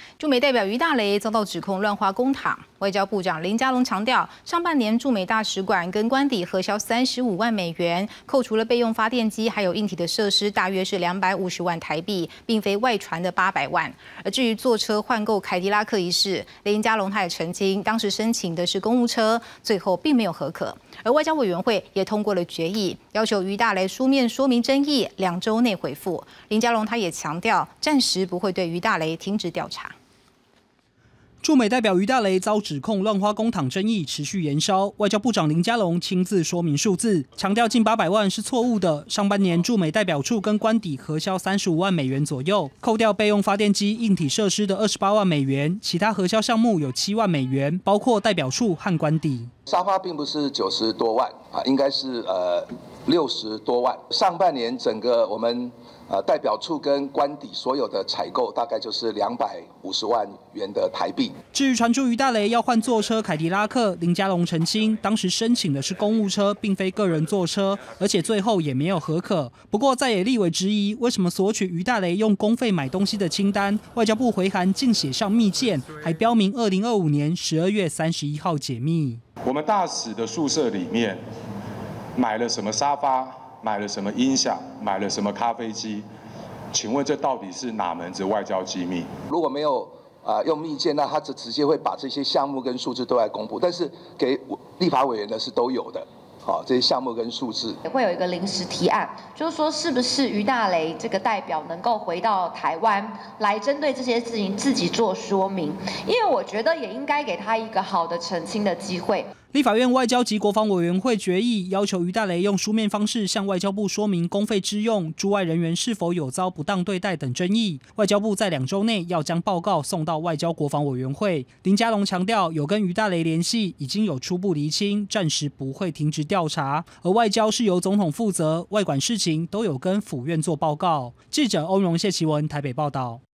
驻美代表于大雷遭到指控乱花公帑，外交部长林佳龙强调，上半年驻美大使馆跟官邸核销35万美元，扣除了备用发电机还有硬体的设施，大约是250万台币，并非外传的800万。而至于坐车换购凯迪拉克一事，林佳龙他也澄清，当时申请的是公务车，最后并没有核可。而外交委员会也通过了决议，要求于大雷书面说明争议，2周内回复。林佳龙他也强调，暂时不会对于大雷停止调查。 驻美代表于大雷遭指控乱花公帑争议持续延烧，外交部长林佳龙亲自说明数字，强调近800万是错误的。上半年驻美代表处跟官邸核销35万美元左右，扣掉备用发电机、硬体设施的28万美元，其他核销项目有7万美元，包括代表处和官邸。 沙发并不是90多万啊，应该是60多万。上半年整个我们代表处跟官邸所有的采购大概就是250万元的台币。 至于传出于大雷要换坐车凯迪拉克，林佳龙澄清，当时申请的是公务车，并非个人坐车，而且最后也没有核可。不过在野立委质疑，为什么索取于大雷用公费买东西的清单，外交部回函竟写上密件，还标明2025年12月31号解密。 我们大使的宿舍里面买了什么沙发，买了什么音响，买了什么咖啡机？请问这到底是哪门子外交机密？ 如果没有用密件，那他直接会把这些项目跟数字都来公布，但是给立法委员的是都有的。这些项目跟数字也会有一个临时提案，就是说是不是于大雷这个代表能够回到台湾来针对这些事情自己做说明，因为我觉得也应该给他一个好的澄清的机会。 立法院外交及国防委员会决议要求于大雷用书面方式向外交部说明公费之用、驻外人员是否有遭不当对待等争议。外交部在2周内要将报告送到外交国防委员会。林佳龙强调，有跟于大雷联系，已经有初步厘清，暂时不会停止调查。而外交是由总统负责，外管事情都有跟府院做报告。记者欧荣谢奇文台北报道。